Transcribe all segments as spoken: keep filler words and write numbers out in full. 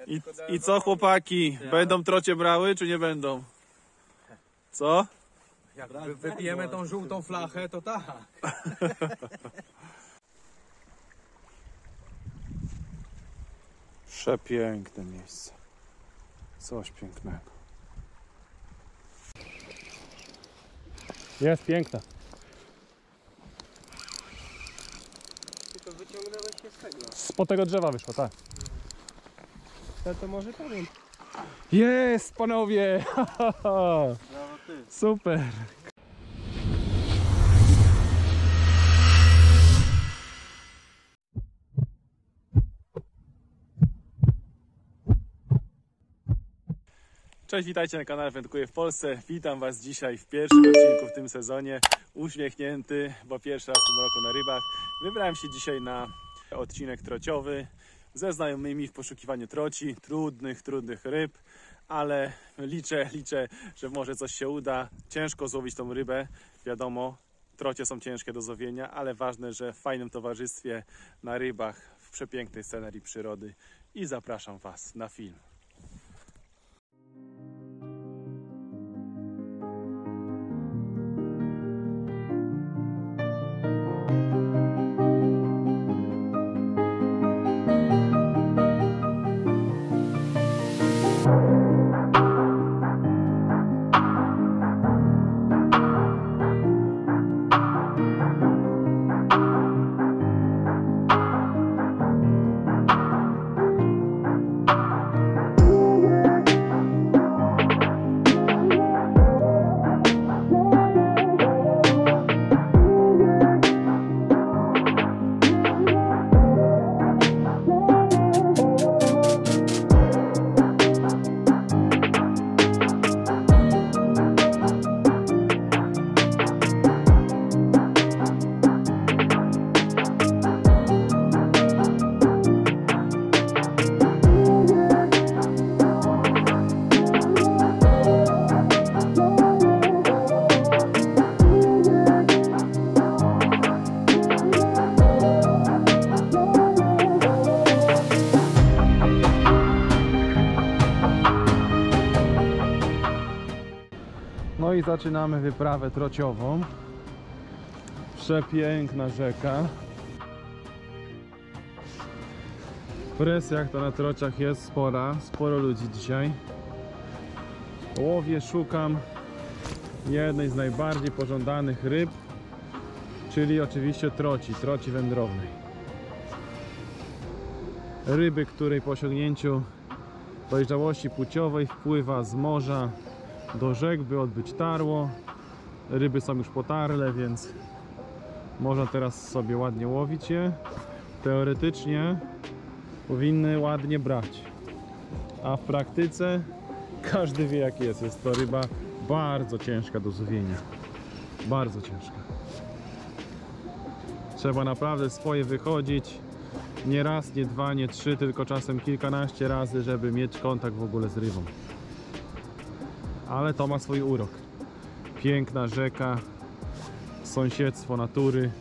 I, I co chłopaki? Będą trocie brały, czy nie będą? Co? Jak wy, wypijemy tą żółtą flachę, to tak. Przepiękne miejsce. Coś pięknego. Jest piękna. Tylko wyciągnąłeś się z tego. Spod tego drzewa wyszło, tak. To, to może powiem. Jest, panowie! Brawo ty. Super! Cześć, witajcie na kanale Wędkuję w Polsce. Witam Was dzisiaj w pierwszym odcinku w tym sezonie. Uśmiechnięty, bo pierwszy raz w tym roku na rybach. Wybrałem się dzisiaj na odcinek trociowy ze znajomymi w poszukiwaniu troci, trudnych, trudnych ryb, ale liczę, liczę, że może coś się uda. Ciężko złowić tą rybę, wiadomo, trocie są ciężkie do złowienia, ale ważne, że w fajnym towarzystwie na rybach, w przepięknej scenerii przyrody i zapraszam Was na film. No i zaczynamy wyprawę trociową. Przepiękna rzeka. Presja jak to na trociach jest spora, sporo ludzi dzisiaj. Łowię, szukam jednej z najbardziej pożądanych ryb, czyli oczywiście troci, troci wędrownej. Ryby, której po osiągnięciu dojrzałości płciowej wpływa z morza do rzek, by odbyć tarło. Ryby są już potarle, więc można teraz sobie ładnie łowić je. Teoretycznie powinny ładnie brać, a w praktyce każdy wie jak jest. Jest to ryba bardzo ciężka do złowienia. Bardzo ciężka. Trzeba naprawdę swoje wychodzić. Nie raz, nie dwa, nie trzy, tylko czasem kilkanaście razy, żeby mieć kontakt w ogóle z rybą. Ale to ma swój urok. Piękna rzeka, sąsiedztwo natury,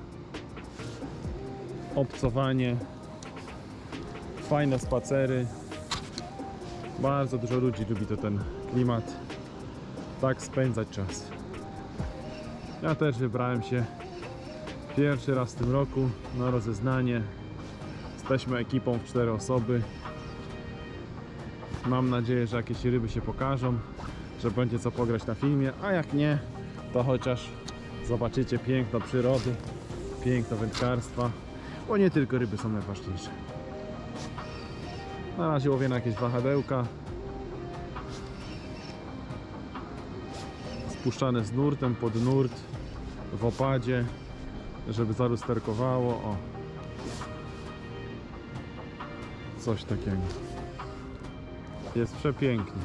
obcowanie, fajne spacery. Bardzo dużo ludzi lubi to ten klimat, tak spędzać czas. Ja też wybrałem się pierwszy raz w tym roku na rozeznanie. Jesteśmy ekipą w cztery osoby. Mam nadzieję, że jakieś ryby się pokażą, że będzie co pograć na filmie, a jak nie, to chociaż zobaczycie piękno przyrody, piękno wędkarstwa, bo nie tylko ryby są najważniejsze. Na razie łowię na jakieś wahadełka, spuszczane z nurtem pod nurt w opadzie, żeby zalusterkowało. O, coś takiego. Jest przepięknie.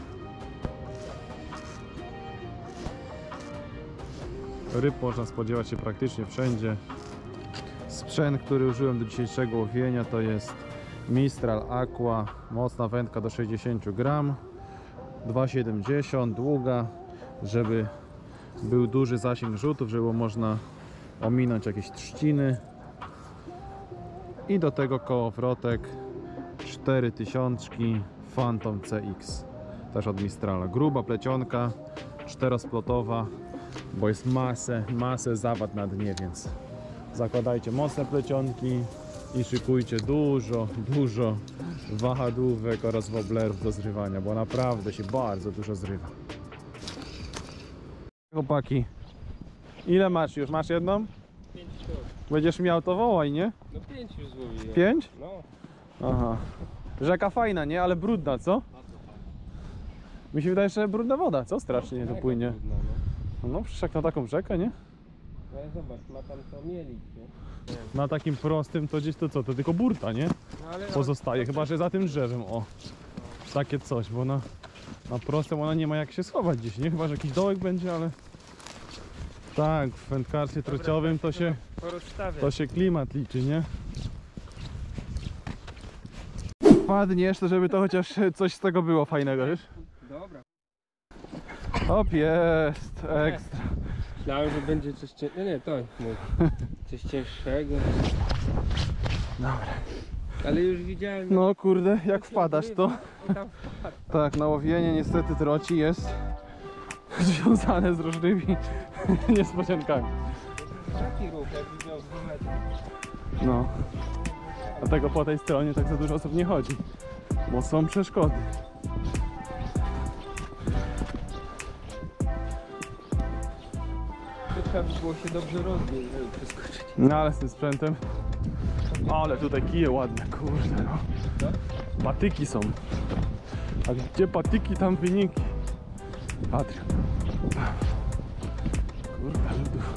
Ryb można spodziewać się praktycznie wszędzie. Sprzęt, który użyłem do dzisiejszego łowienia, to jest Mistral Aqua, mocna wędka do sześćdziesięciu gram, dwa siedemdziesiąt, długa, żeby był duży zasięg rzutów, żeby było można ominąć jakieś trzciny. I do tego kołowrotek cztery tysiączki Phantom C X. Też od Mistrala. Gruba plecionka, czterosplotowa, bo jest masę, masę zawad na dnie, więc zakładajcie mocne plecionki i szykujcie dużo, dużo wahadłówek oraz woblerów do zrywania, bo naprawdę się bardzo dużo zrywa. Chłopaki, ile masz już? Masz jedną? Pięć sztuk. Będziesz miał to wołaj, nie? No pięć już złowiłem. Pięć? No. Aha. Rzeka fajna, nie? Ale brudna, co? Mi się wydaje, że brudna woda, co? Strasznie to Mega płynie. trudno, no. No przecież jak na taką rzekę, nie? No ale zobacz, ma tam to mielić, nie? Na takim prostym to gdzieś to co? To tylko burta, nie? No ale Pozostaje, chyba że za tym drzewem, o. Takie coś, bo na, na prostym ona nie ma jak się schować gdzieś, nie? Chyba że jakiś dołek będzie, ale... Tak, w wędkarstwie trociowym to się, porozstawię. to się klimat liczy, nie? Padniesz, to żeby to chociaż coś z tego było fajnego, wiesz? Dobra. Hop, jest, ekstra. Myślałem, że będzie coś cięższego. Nie, nie, to mój. Coś cięższego. Dobra. Ale już widziałem. No kurde, jak wpadasz to? On tam wpadł. Tak, na łowienie niestety troci jest związane z różnymi niespodziankami. Taki ruch, jakby miał z dwóch metrów. No. Dlatego po tej stronie tak za dużo osób nie chodzi, bo są przeszkody. To trzeba by było się dobrze rozbić, żeby przeskoczyć. No ale z tym sprzętem. Ale tutaj kije ładne, kurde no. Patyki są. A gdzie patyki, tam wyniki. Adrian. Kurde, lodów.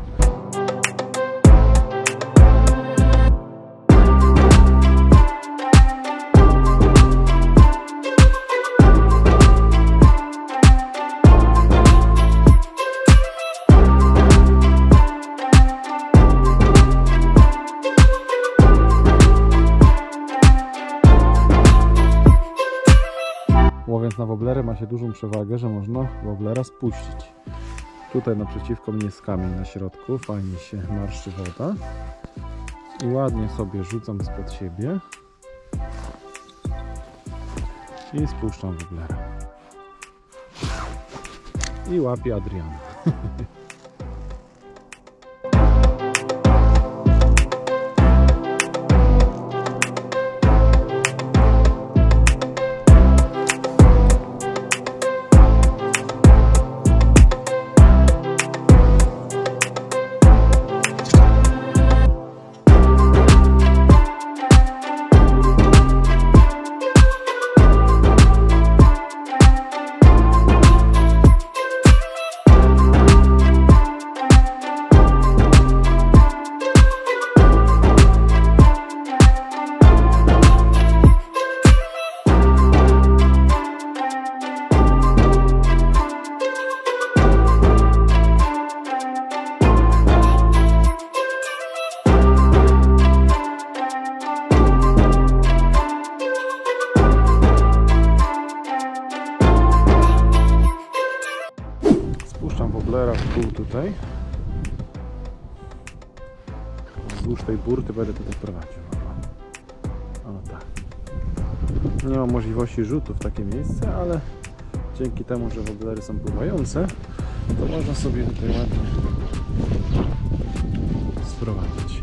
Łowiąc na woblerę ma się dużą przewagę, że można woblera spuścić. Tutaj naprzeciwko mnie jest kamień na środku, fajnie się marszczy woda. I ładnie sobie rzucam spod siebie. I spuszczam woblera. I łapię Adriana. Spuszczam woblera w pół tutaj. Wzdłuż tej burty będę tutaj prowadził. O tak. Nie ma możliwości rzutu w takie miejsce, ale dzięki temu, że woblery są pływające, to można sobie tutaj ładnie sprowadzić.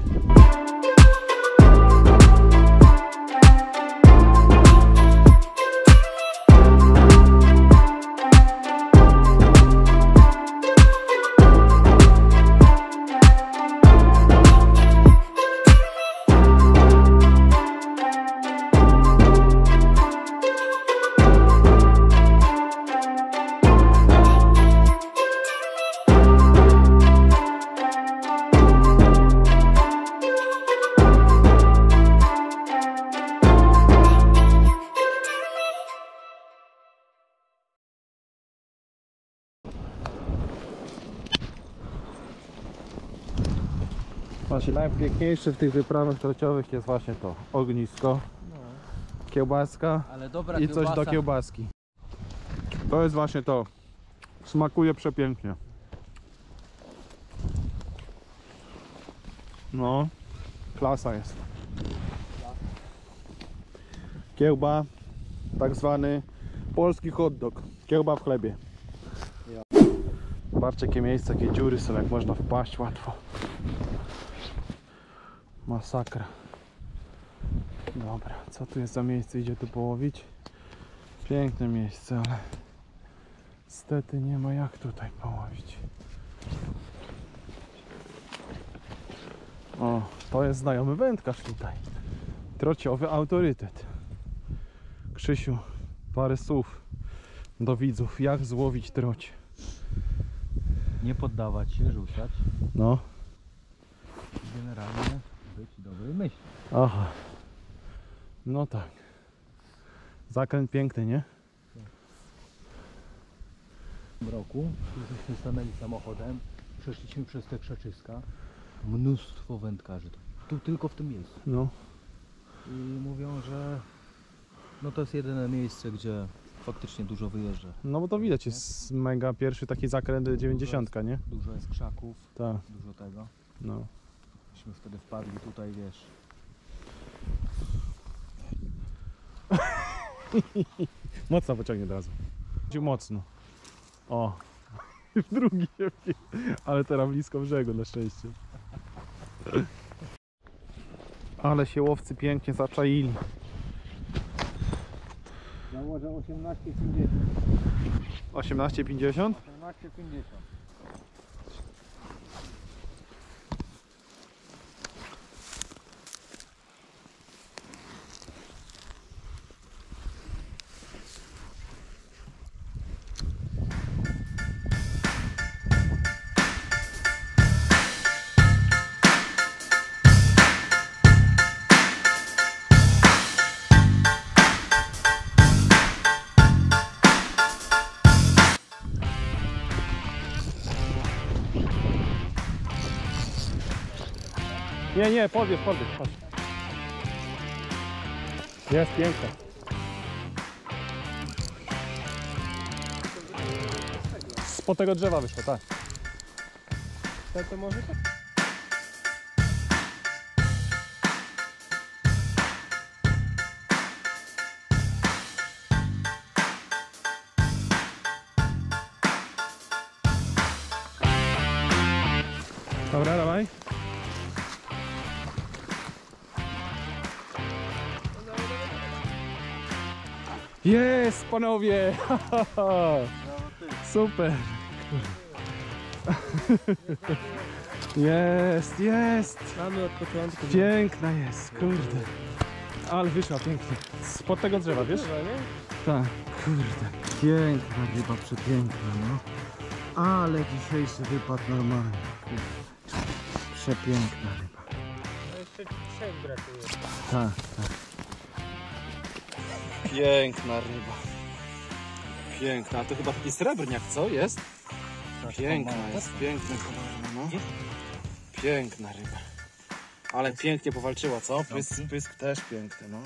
Właśnie najpiękniejsze w tych wyprawach trociowych jest właśnie to ognisko, kiełbaska Ale dobra i coś do kiełbaski. To jest właśnie to. Smakuje przepięknie. No, klasa jest. Kiełba, tak zwany polski hot dog. Kiełba w chlebie. Zobaczcie jakie miejsca, jakie dziury są, jak można wpaść łatwo. Masakra. Dobra, co tu jest za miejsce? Idzie tu połowić? Piękne miejsce, ale niestety nie ma jak tutaj połowić. O, to jest znajomy wędkarz tutaj. Trociowy autorytet. Krzysiu, parę słów do widzów, jak złowić trocie. Nie poddawać się, rzucać. No. Generalnie być dobrej myśli. Aha. No tak. Zakręt piękny, nie? W tym roku, żeśmy stanęli samochodem, przeszliśmy przez te krzaczyska. Mnóstwo wędkarzy. Tu tylko w tym miejscu. No. I mówią, że no to jest jedyne miejsce, gdzie faktycznie dużo wyjeżdża. No bo to widać, jest mega pierwszy taki zakręt dziewięćdziesiątka, nie? Dużo jest krzaków, Tak. dużo tego. No. Myśmy wtedy wpadli tutaj, wiesz. Mocno pociągnie od razu. Mocno. O. W drugi się wpi- ale teraz blisko brzegu na szczęście. Ale się łowcy pięknie zaczaili. Założę osiemnaście pięćdziesiąt. osiemnaście pięćdziesiąt? osiemnaście pięćdziesiąt. Nie, nie, podjedź, podjedź, chodź. Jest piękna. Spod tego drzewa wyszło, tak. To, to może tak. Dobra, dawaj. Jest, panowie! Super! Jest, jest! Mamy od początku. Piękna jest, kurde. Ale wyszła pięknie. Spod tego drzewa, wiesz? Tak, kurde. Piękna ryba, przepiękna, no. Ale dzisiejszy wypad normalny. Przepiękna ryba. A jeszcze trzech brakuje. Tak, tak. Piękna ryba. Piękna, a to chyba taki srebrniak, co jest? Piękna jest, piękna kolorna, no. Piękna ryba. Ale pięknie powalczyła, co? Pysk, pysk też piękny, no.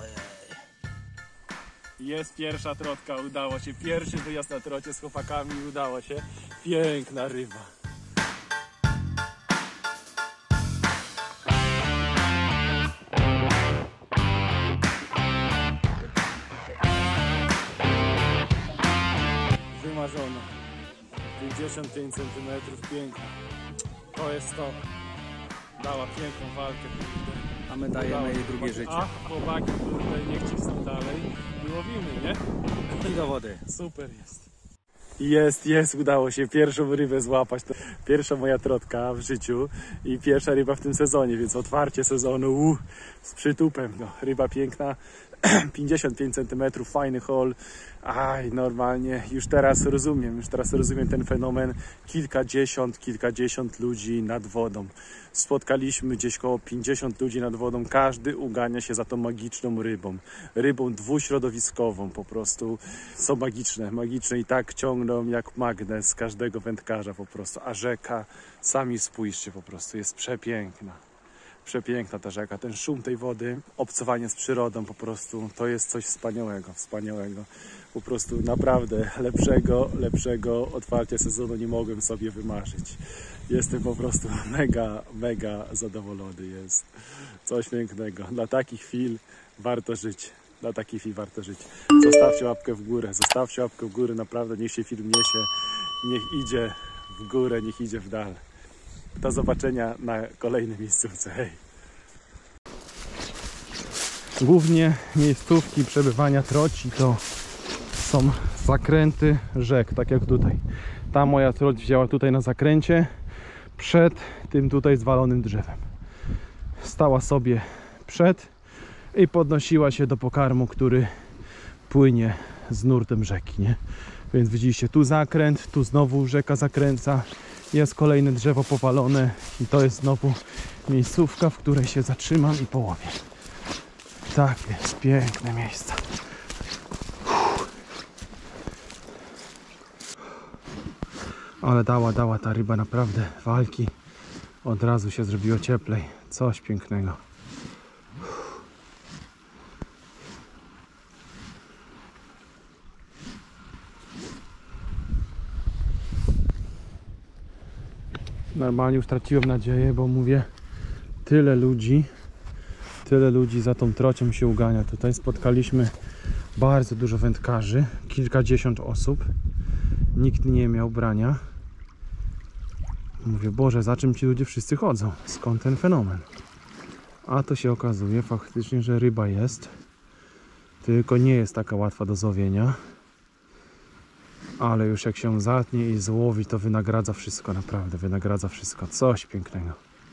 Jest pierwsza trotka, udało się. Pierwszy wyjazd na trocie z chłopakami, udało się. Piękna ryba. Wymarzona. pięćdziesiąt pięć centymetrów, piękna. To jest to. Dała piękną walkę. A my dajemy jej drugie życie. A chłopaki kurde niech cisną dalej i łowimy, nie? I do wody. Super jest. Jest, jest, udało się pierwszą rybę złapać. To pierwsza moja trotka w życiu i pierwsza ryba w tym sezonie, więc otwarcie sezonu u, z przytupem. No, ryba piękna, pięćdziesiąt pięć centymetrów, fajny hol. Aj, normalnie, już teraz rozumiem, już teraz rozumiem ten fenomen. Kilkadziesiąt, kilkadziesiąt ludzi nad wodą. Spotkaliśmy gdzieś koło pięćdziesiąt ludzi nad wodą. Każdy ugania się za tą magiczną rybą. Rybą dwuśrodowiskową po prostu. Są magiczne, magiczne i tak ciągną jak magnes każdego wędkarza po prostu. A rzeka, sami spójrzcie po prostu, jest przepiękna. Przepiękna ta rzeka, ten szum tej wody, obcowanie z przyrodą po prostu, to jest coś wspaniałego, wspaniałego. Po prostu naprawdę lepszego, lepszego otwarcia sezonu nie mogłem sobie wymarzyć. Jestem po prostu mega, mega zadowolony, jest coś pięknego. Dla takich chwil warto żyć. na taki film warto żyć. Zostawcie łapkę w górę, zostawcie łapkę w górę, naprawdę niech się film niesie, niech idzie w górę, niech idzie w dal. Do zobaczenia na kolejnej miejscówce. Hej! Głównie miejscówki przebywania troci to są zakręty rzek, tak jak tutaj. Ta moja troć wzięła tutaj na zakręcie przed tym tutaj zwalonym drzewem. Stała sobie przed i podnosiła się do pokarmu, który płynie z nurtem rzeki, nie? Więc widzieliście, tu zakręt, tu znowu rzeka zakręca, jest kolejne drzewo powalone i to jest znowu miejscówka, w której się zatrzymam i połowię. Tak jest, piękne miejsca. Ale dała, dała ta ryba naprawdę walki. Od razu się zrobiło cieplej. Coś pięknego. Normalnie już traciłem nadzieję, bo mówię, tyle ludzi, tyle ludzi za tą trocią się ugania. Tutaj spotkaliśmy bardzo dużo wędkarzy, kilkadziesiąt osób. Nikt nie miał brania. Mówię, Boże, za czym ci ludzie wszyscy chodzą? Skąd ten fenomen? A to się okazuje faktycznie, że ryba jest. Tylko nie jest taka łatwa do złowienia. Ale już jak się zatnie i złowi, to wynagradza wszystko, naprawdę. Wynagradza wszystko. Coś pięknego.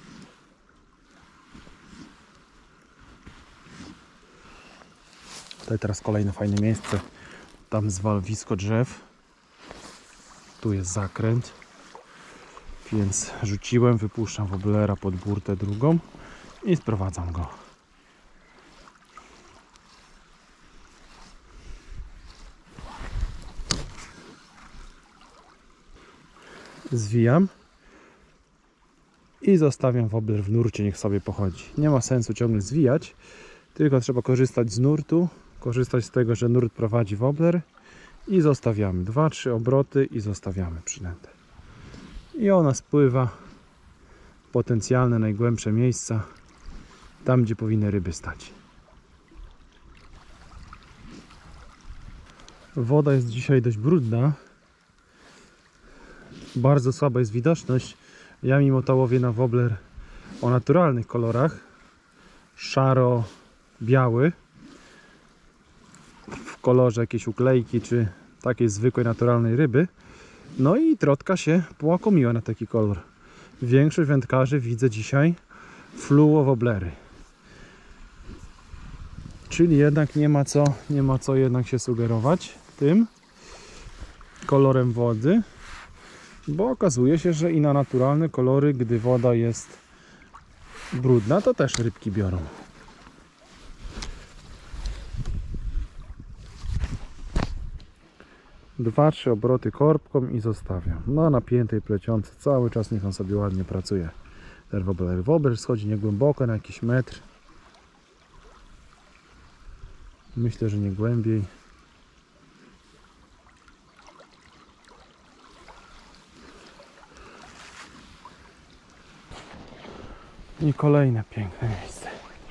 Tutaj teraz kolejne fajne miejsce. Tam zwalowisko drzew. Tu jest zakręt. Więc rzuciłem, wypuszczam woblera pod burtę drugą i sprowadzam go. Zwijam i zostawiam wobler w nurcie, niech sobie pochodzi. Nie ma sensu ciągle zwijać, tylko trzeba korzystać z nurtu, korzystać z tego, że nurt prowadzi wobler i zostawiamy. Dwa, trzy obroty i zostawiamy przynętę. I ona spływa w potencjalne najgłębsze miejsca, tam gdzie powinny ryby stać. Woda jest dzisiaj dość brudna. Bardzo słaba jest widoczność. Ja mimo to łowię na wobler o naturalnych kolorach. Szaro-biały. W kolorze jakiejś uklejki czy takiej zwykłej naturalnej ryby. No i trotka się połakomiła na taki kolor. Większość wędkarzy widzę dzisiaj fluo-woblery. Czyli jednak nie ma co, nie ma co jednak się sugerować tym kolorem wody. Bo okazuje się, że i na naturalne kolory, gdy woda jest brudna, to też rybki biorą. Dwa, trzy obroty korbką i zostawiam. Na napiętej plecionce cały czas niech on sobie ładnie pracuje. Ten wobler. Wobler schodzi niegłęboko, na jakiś metr. Myślę, że nie głębiej. I kolejne piękne miejsce.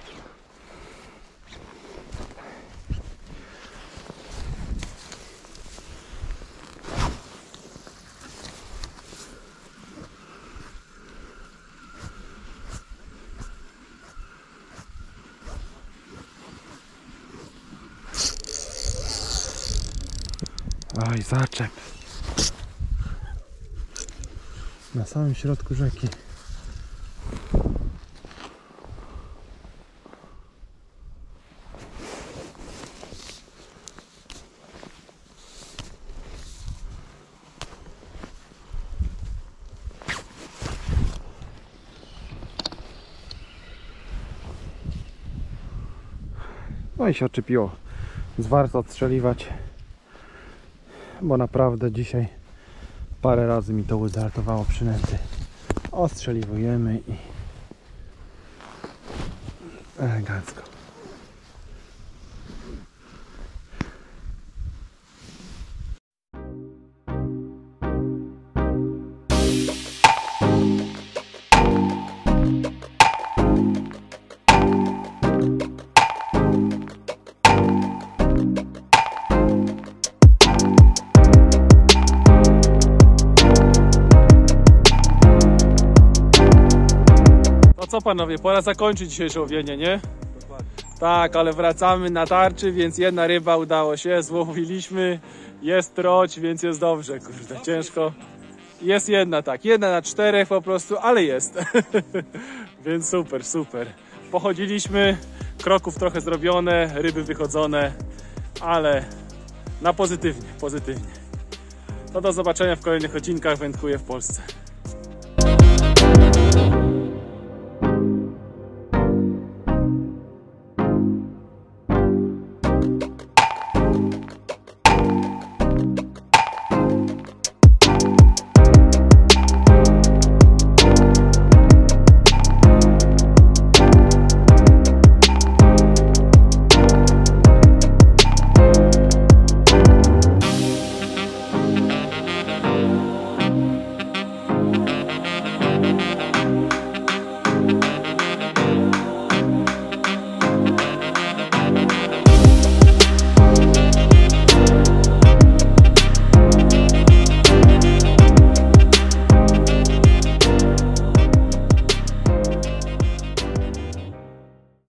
Oj, zaczep. Na samym środku rzeki. No i się odczepiło. Warto odstrzeliwać, bo naprawdę dzisiaj parę razy mi to wystartowało przynęty. Ostrzeliwujemy i elegancko. co panowie, pora zakończyć dzisiejsze łowienie, nie? Tak, ale wracamy na tarczy, więc jedna ryba udało się, złowiliśmy, jest troć, więc jest dobrze, kurde, ciężko. Jest jedna, tak, jedna na czterech po prostu, ale jest. Więc super, super. Pochodziliśmy, kroków trochę zrobione, ryby wychodzone, ale na pozytywnie, pozytywnie. No do zobaczenia w kolejnych odcinkach Wędkuję w Polsce.